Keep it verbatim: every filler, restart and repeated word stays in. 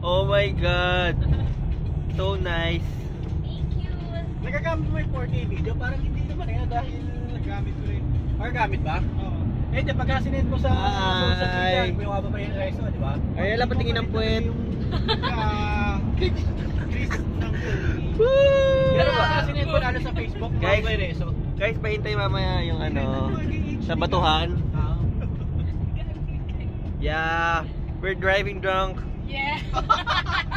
Oh my God. So nice. Thank you. Nagagamit mo yung four K video? Parang hindi naman eh, dahil nagamit ko rin. Or gamit ba? Oo. Eh, di pagka sinend mo sa social media, may waba pa yung reso, di ba? Ay, alam patingin ng puwet. Chris ng Woo! Pero pagka sinend mo lalo sa Facebook, Guys, may reso. Guys, pahintay mamaya yung ano, sa batuhan. Yeah, we're driving drunk. Yeah.